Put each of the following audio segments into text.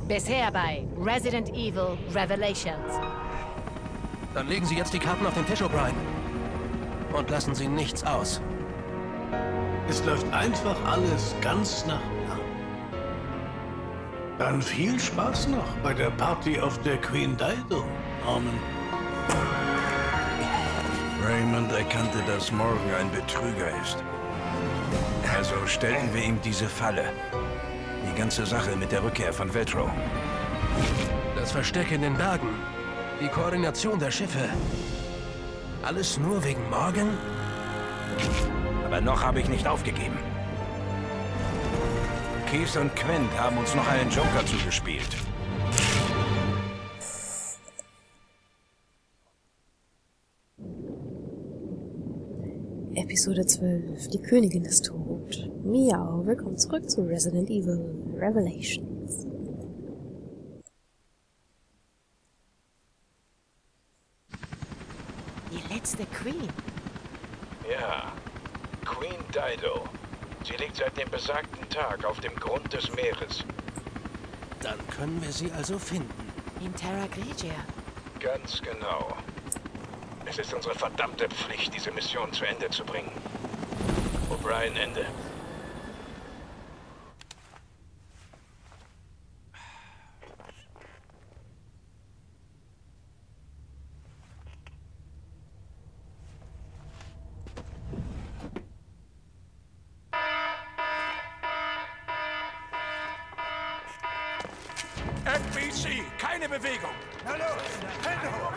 Bisher bei Resident Evil Revelations. Dann legen Sie jetzt die Karten auf den Tisch, O'Brien. Und lassen Sie nichts aus. Es läuft einfach alles ganz nach Plan. Dann viel Spaß noch bei der Party auf der Queen Dido, Norman. Raymond erkannte, dass Morgan ein Betrüger ist. Also stellten wir ihm diese Falle. Die ganze Sache mit der Rückkehr von Veltro. Das Versteck in den Bergen. Die Koordination der Schiffe. Alles nur wegen Morgan? Aber noch habe ich nicht aufgegeben. Keith und Quint haben uns noch einen Joker zugespielt. Episode 12. Die Königin ist tot. Miau, willkommen zurück zu Resident Evil Revelations. Die letzte Queen. Ja, Queen Dido. Sie liegt seit dem besagten Tag auf dem Grund des Meeres. Dann können wir sie also finden. In Terra Grigia. Ganz genau. Es ist unsere verdammte Pflicht, diese Mission zu Ende zu bringen. O'Brien, Ende. FBC, keine Bewegung! Na los, Hände hoch!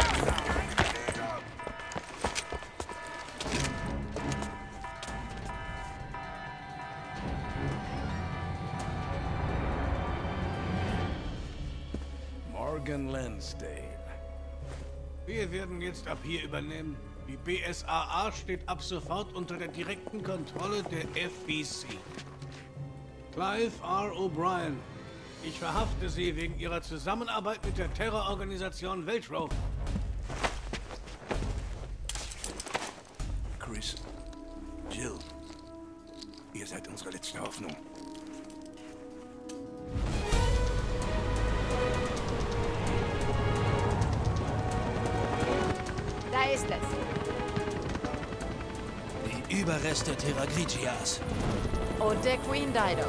Morgan Lansdale. Wir werden jetzt ab hier übernehmen. Die BSAA steht ab sofort unter der direkten Kontrolle der FBC. Clive R. O'Brien. Ich verhafte Sie wegen Ihrer Zusammenarbeit mit der Terrororganisation Veltro. Chris, Jill, ihr seid unsere letzte Hoffnung. Da ist es. Die Überreste Terra Grigias. Und der Queen Dido.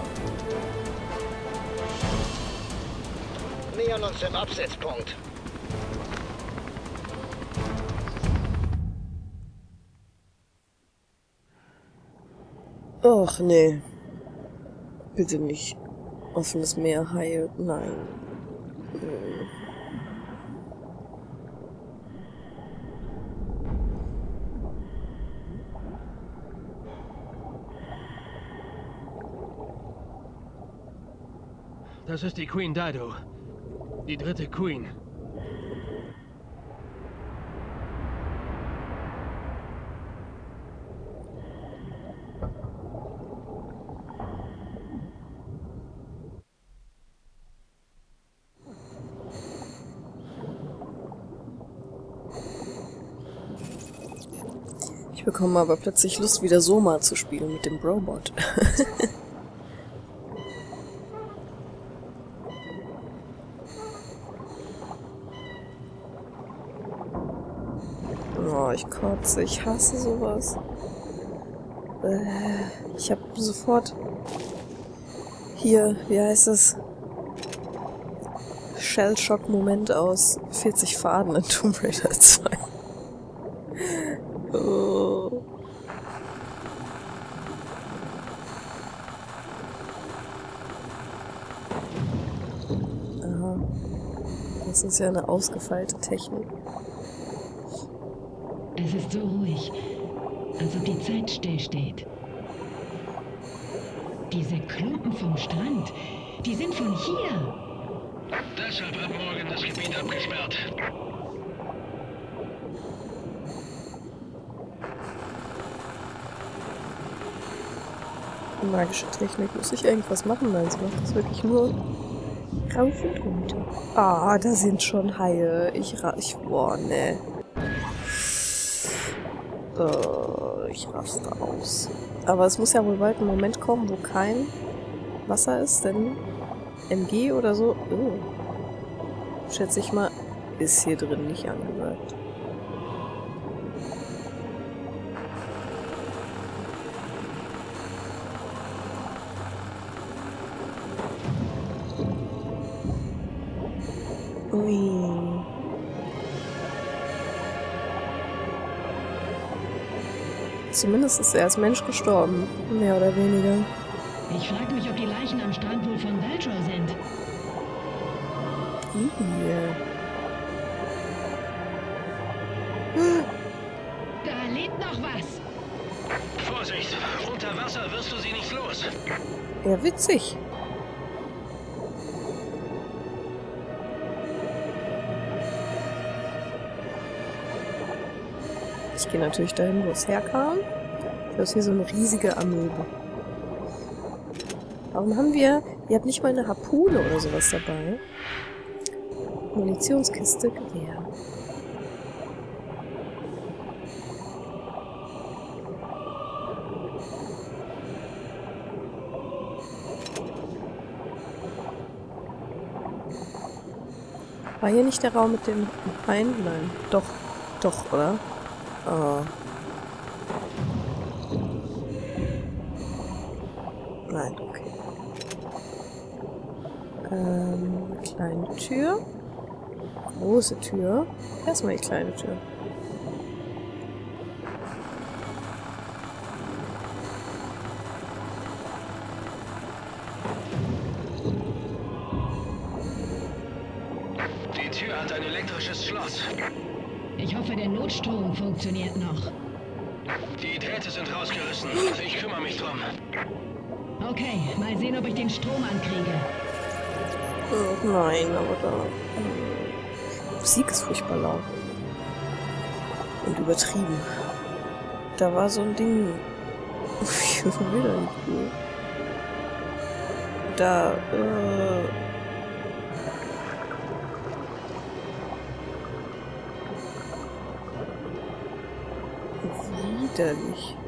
Nähern uns dem Absetzpunkt. Och, nee. Bitte nicht. Offenes Meer, Haie, nein. Das ist die Queen Dido. Die dritte Queen. Ich bekomme aber plötzlich Lust, wieder Soma zu spielen mit dem Brobot. Oh, ich kotze. Ich hasse sowas. Ich habe sofort hier, wie heißt es? Shell-Shock-Moment aus 40 Faden in Tomb Raider 2. Oh. Aha. Das ist ja eine ausgefeilte Technik. Es ist so ruhig, als ob die Zeit stillsteht. Diese Klumpen vom Strand, die sind von hier. Deshalb hat Morgan das Gebiet abgesperrt. Magische Technik. Muss ich irgendwas machen? Nein, sie macht das wirklich nur rauf und runter. Ah, da sind schon Haie. Boah, ne. Ich raste aus. Aber es muss ja wohl bald ein Moment kommen, wo kein Wasser ist, denn MG oder so. Oh. Schätze ich mal, ist hier drin nicht angesagt. Ui. Zumindest ist er als Mensch gestorben. Mehr oder weniger. Ich frage mich, ob die Leichen am Strand wohl von Veltro sind. Da lebt noch was. Vorsicht! Unter Wasser wirst du sie nicht los. Ja, witzig. Ich gehe natürlich dahin, wo es herkam. Das ist hier so eine riesige Amöbe. Warum haben wir... Ihr habt nicht mal eine Harpune oder sowas dabei. Munitionskiste, Gewehr. War hier nicht der Raum mit dem Hain? Nein. Doch. Doch, oder? Oh. Nein, okay. Eine kleine Tür. Große Tür. Erstmal die kleine Tür. Die Tür hat ein elektrisches Schloss. Ich hoffe, der Notstrom funktioniert noch. Die Drähte sind rausgerissen. Ich kümmere mich drum. Okay, mal sehen, ob ich den Strom ankriege. Oh nein, aber da... Musik ist furchtbar laut. Und übertrieben. Da war so ein Ding... Ich will da nicht viel. Da, widerlich.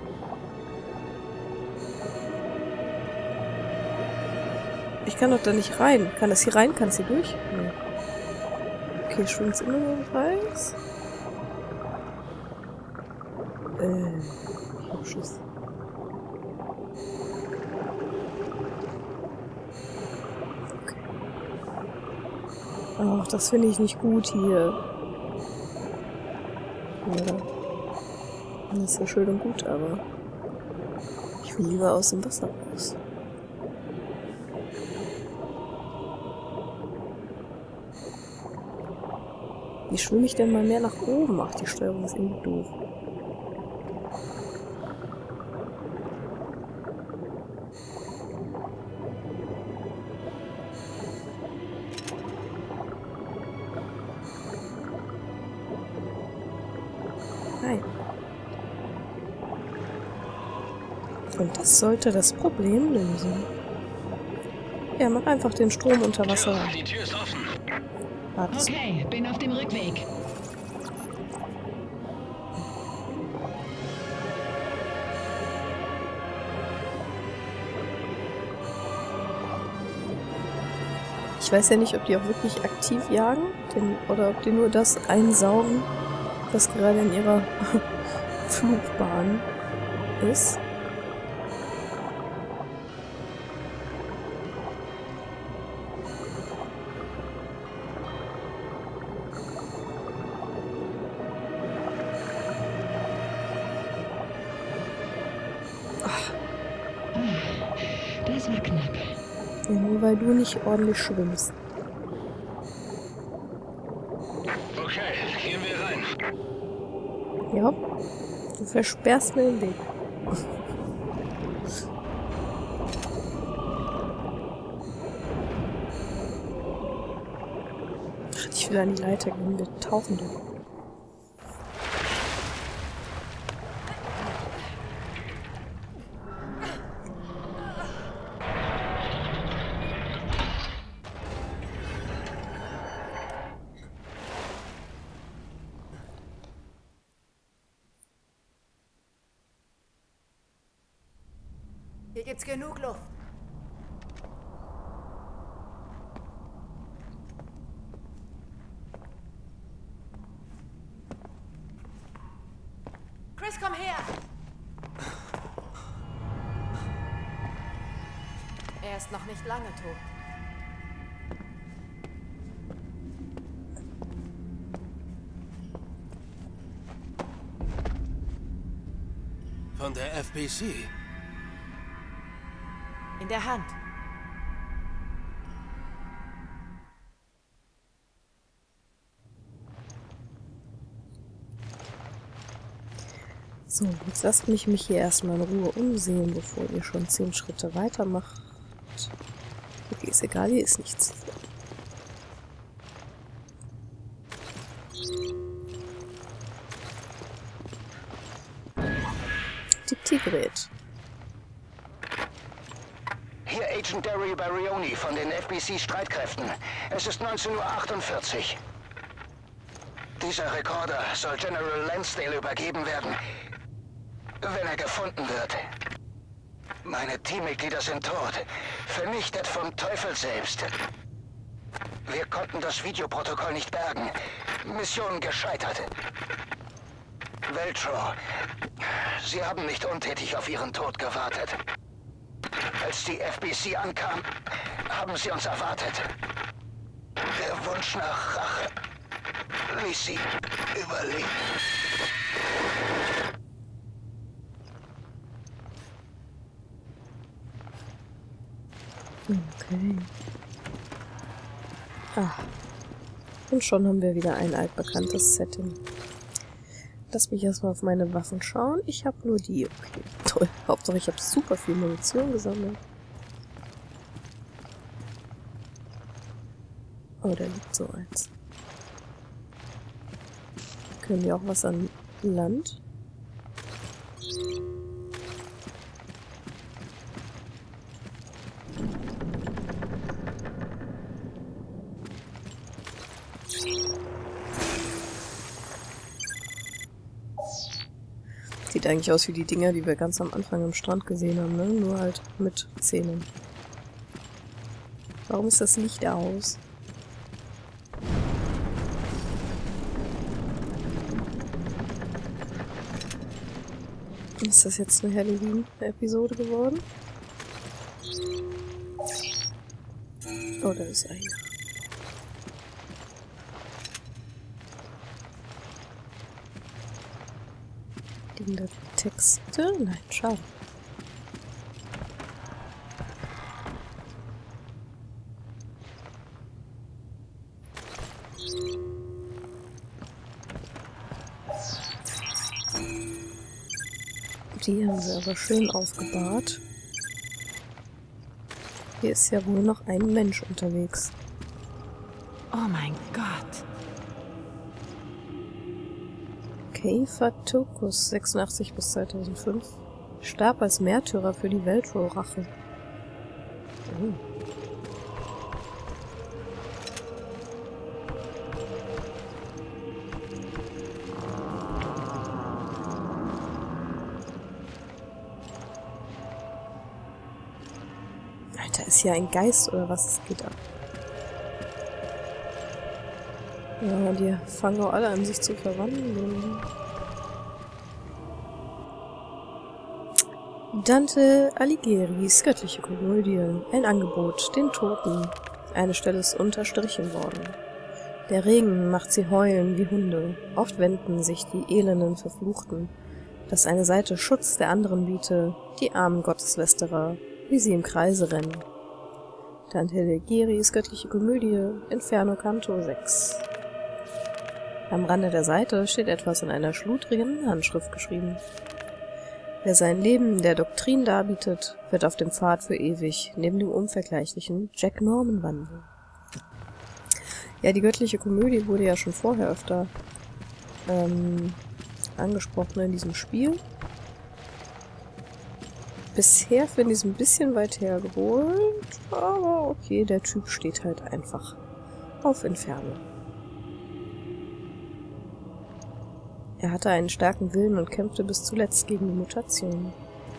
Ich kann doch da nicht rein. Kann das hier rein? Kann es hier durch? Nee. Okay, schwimmt immer nur im Kreis. Ich hab Schiss. Okay. Ach, das finde ich nicht gut hier. Ja. Das ist ja schön und gut, aber ich will lieber aus dem Wasser raus. Wie schwimme ich denn mal mehr nach oben? Ach, die Steuerung ist irgendwie doof. Nein. Und das sollte das Problem lösen. Ja, mach einfach den Strom unter Wasser. Die Tür ist offen. Wart's. Okay, bin auf dem Rückweg. Ich weiß ja nicht, ob die auch wirklich aktiv jagen, oder ob die nur das einsaugen, was gerade in ihrer Flugbahn ist. Das war knapp. Ja, nur weil du nicht ordentlich schwimmst. Okay, gehen wir rein. Ja, du versperrst mir den Weg. Ach, ich will an die Leiter gehen, wir tauchen doch. Hier gibt's genug Luft. Chris, komm her! Er ist noch nicht lange tot. Von der FBC. In der Hand. So, jetzt lasst mich hier erstmal in Ruhe umsehen, bevor ihr schon 10 Schritte weitermacht. Okay, ist egal, hier ist nichts. Diktiergerät. Hier Agent Daryl Barioni von den FBC-Streitkräften. Es ist 19:48 Uhr. Dieser Rekorder soll General Lansdale übergeben werden, wenn er gefunden wird. Meine Teammitglieder sind tot, vernichtet vom Teufel selbst. Wir konnten das Videoprotokoll nicht bergen. Mission gescheitert. Veltro, Sie haben nicht untätig auf Ihren Tod gewartet. Als die FBC ankam, haben sie uns erwartet. Der Wunsch nach Rache ließ sie überleben. Okay. Und schon haben wir wieder ein altbekanntes Setting. Lass mich erstmal auf meine Waffen schauen. Ich habe nur die. Okay, toll. Hauptsache ich habe super viel Munition gesammelt. Oh, da liegt so eins. Können wir auch was an Land? Sieht eigentlich aus wie die Dinger, die wir ganz am Anfang am Strand gesehen haben, ne? Nur halt mit Zähnen. Warum ist das Licht aus? Ist das jetzt eine Halloween-Episode geworden? Oh, da ist einer. Liegen da Texte? Nein, schade. Die haben sie aber schön aufgebahrt. Hier ist ja wohl noch ein Mensch unterwegs. Oh mein Gott. Keifer Turkus, 86 bis 2005. Starb als Märtyrer für die Veltro-Rache. Oh. Alter, ist hier ein Geist oder was? Es geht ab. Ja, die fangen auch alle an, sich zu verwandeln. Dante Alighieri's göttliche Komödie. Ein Angebot, den Toten. Eine Stelle ist unterstrichen worden. Der Regen macht sie heulen wie Hunde. Oft wenden sich die elenden Verfluchten, dass eine Seite Schutz der anderen biete, die armen Gotteslästerer, wie sie im Kreise rennen. Dante Alighieri's göttliche Komödie, Inferno Canto 6. Am Rande der Seite steht etwas in einer schludrigen Handschrift geschrieben. Wer sein Leben der Doktrin darbietet, wird auf dem Pfad für ewig neben dem unvergleichlichen Jack Norman wandeln. Ja, die göttliche Komödie wurde ja schon vorher öfter angesprochen in diesem Spiel. Bisher finde ich es ein bisschen weit hergeholt, aber okay, der Typ steht halt einfach auf Inferno. Er hatte einen starken Willen und kämpfte bis zuletzt gegen die Mutation.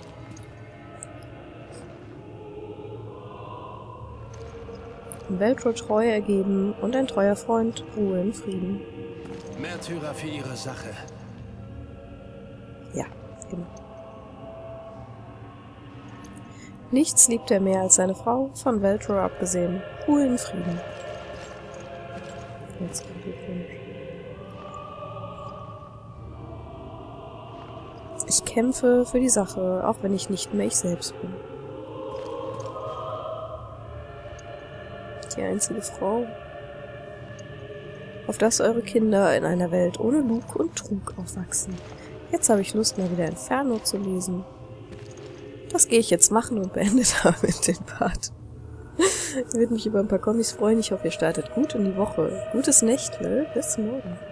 Veltro treu ergeben und ein treuer Freund, Ruhe in Frieden. Märtyrer für ihre Sache. Ja. hin. Nichts liebt er mehr als seine Frau, von Veltro abgesehen. Ruhe in Frieden. Herzlichen Glückwunsch. Ich kämpfe für die Sache, auch wenn ich nicht mehr ich selbst bin. Die einzige Frau. Auf dass eure Kinder in einer Welt ohne Lug und Trug aufwachsen. Jetzt habe ich Lust, mal wieder Inferno zu lesen. Das gehe ich jetzt machen und beende damit den Part. Ich würde mich über ein paar Kommis freuen. Ich hoffe, ihr startet gut in die Woche. Gutes Nächtle. Bis morgen.